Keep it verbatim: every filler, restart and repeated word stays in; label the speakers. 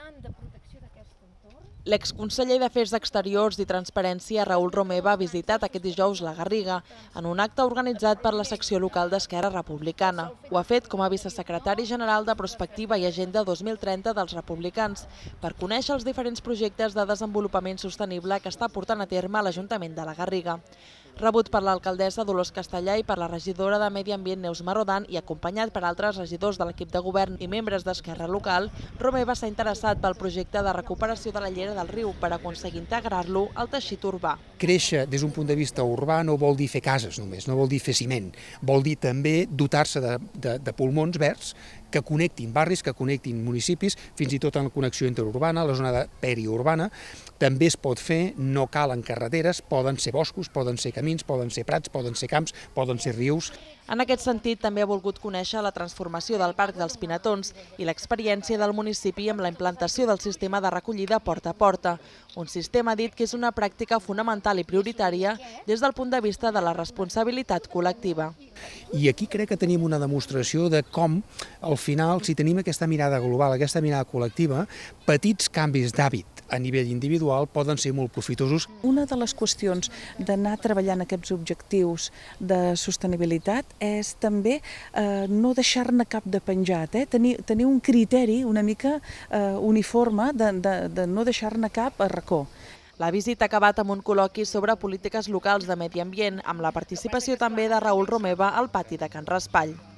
Speaker 1: plan de protecció d'aquest entorn.
Speaker 2: L'exconseller d'Afers Exteriors i Transparència, Raül Romeva, ha visitat aquest dijous la Garriga en un acte organitzat per la secció local d'Esquerra Republicana. Ho ha fet com a vicesecretari general de Prospectiva i Agenda dos mil trenta dels republicans per conèixer els diferents projectes de desenvolupament sostenible que està portant a terme l'Ajuntament de la Garriga. Rebut per l'alcaldessa Dolors Castellà i per la regidora de Medi Ambient Neus Marodan i acompanyat per altres regidors de l'equip de govern i membres d'Esquerra local, Romeva s'ha interessat pel projecte de recuperació de la llera del riu per aconseguir integrar-lo al teixit urbà.
Speaker 3: Créixer des d'un punt de vista urbà no vol dir fer cases només, no vol dir fer ciment, vol dir també dotar-se de, de, de pulmons verds que connectin barris, que connectin municipis, fins i tot en la connexió interurbana, la zona periurbana. També es pot fer, no calen carreteres, poden ser boscos, poden ser camins, poden ser prats, poden ser camps, poden ser rius.
Speaker 2: En aquest sentit, també ha volgut conèixer la transformació del Parc dels Pinatons i l'experiència del municipi amb la implantació del sistema de recollida porta a porta. Un sistema dit que és una pràctica fonamental i prioritària des del punt de vista de la responsabilitat col·lectiva.
Speaker 3: I aquí crec que tenim una demostració de com, al final, si tenim aquesta mirada global, aquesta mirada col·lectiva, petits canvis d'hàbit a nivell individual poden ser molt profitosos.
Speaker 4: Una de les qüestions d'anar treballant aquests objectius de sostenibilitat és també eh, no deixar-ne cap de penjat, eh? tenir, tenir un criteri una mica eh, uniforme de, de, de no deixar-ne cap a racó.
Speaker 2: La visita ha acabat amb un col·loqui sobre polítiques locals de medi ambient, amb la participació també de Raül Romeva al pati de Can Raspall.